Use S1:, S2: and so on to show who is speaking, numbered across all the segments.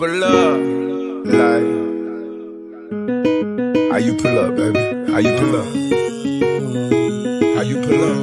S1: pull up. Like, how you pull up, baby? How you pull up? How you pull up?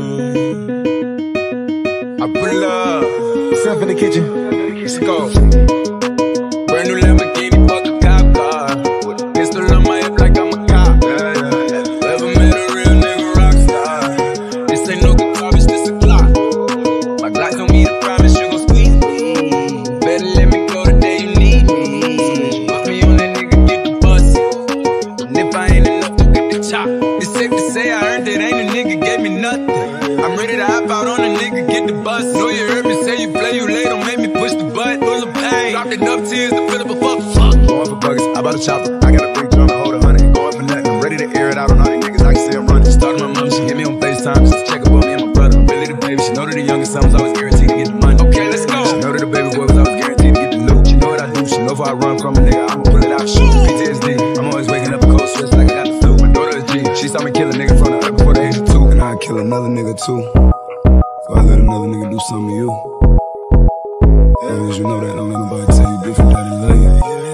S1: I pull up.
S2: Step in the kitchen.
S1: Let's go. Brand new Lamborghini, fuck a cop car. With a pistol on my hip like I'm a cop. Never met a real nigga rockstar. This ain't no guitar, bitch, this a clock. My Glock told me to promise you gon' squeeze me. Better let me go the day you need me. Put me on that nigga, get the bus. And if I ain't enough, you get the chop. It's safe to say I earned it, ain't a nigga gave me nothing. I'm ready to hop out on a nigga, get the bus. Know you heard me say you play, you late, don't make me push the button. Full of pain, dropped enough tears to fill up a fuck. Going for buggers, I bought a chopper. I got a big drum to hold 100. Going for nothing, I'm ready to air it out on all these niggas. I can see I'm running. Started my mom, she hit me on FaceTime just to check up on me and my brother. I'm really the baby, she know that the youngest son was always guaranteed to get the money. Okay, let's go. She know that the baby boy was always guaranteed to get the loot. She know what I do, she know if I run from a nigga, I'ma pull it out, shoot. PTSD, I'm always waking up a cold sweats like I got the flu. My daughter is G, she saw me kill a nigga from the earth before the age of 2. And I'd kill another nigga too. So I let another nigga do something to you. As you know that, don't let nobody tell you different that they love you.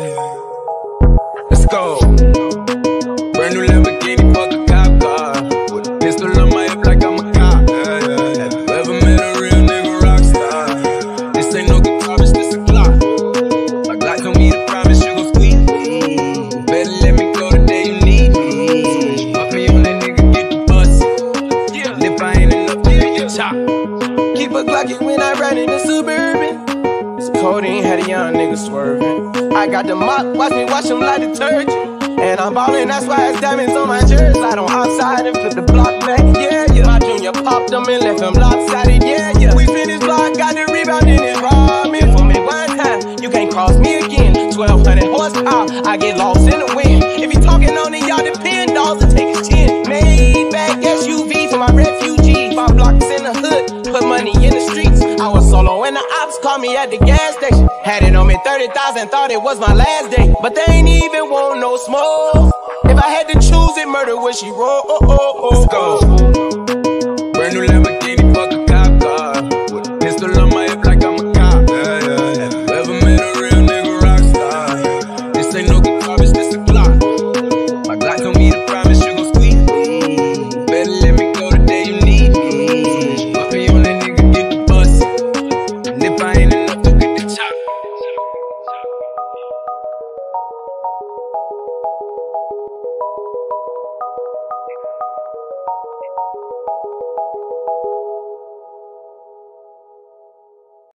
S1: Let's go. Brand new Lamborghini, fuck a cop car. With a pistol on my hip like I'm a cop. Have you ever met a real nigga rockstar? This ain't no guitar, bitch, this a clock. My Glock told me to promise you gon' squeeze me. Better let me go the day you need me. Put me on that nigga, get the bus. And if I ain't enough, you get your chop.
S3: Keep a Glocky when I ride in the Suburban. Codeine had a young nigga swerving. I got the mop, watch me wash him like detergent. And I'm ballin', that's why it's diamonds on my jersey. Slide on outside and flip the block back, yeah, yeah. My junior popped them and left him lopsided, yeah, yeah. We finished block, got the rebound and it robbed me. For me one time, you can't cross me again. 1200 horsepower, I get lost in the wind. If you talking on it, y'all depend, dolls to take his chin. Maybach SUV for my refugee. 5 blocks in the hood, put money in the streets. I was solo and the ops called me at the gas station. Had it on me 30,000, thought it was my last day. But they ain't even want no smoke. If I had to choose it, murder would she roll?
S1: Let's go.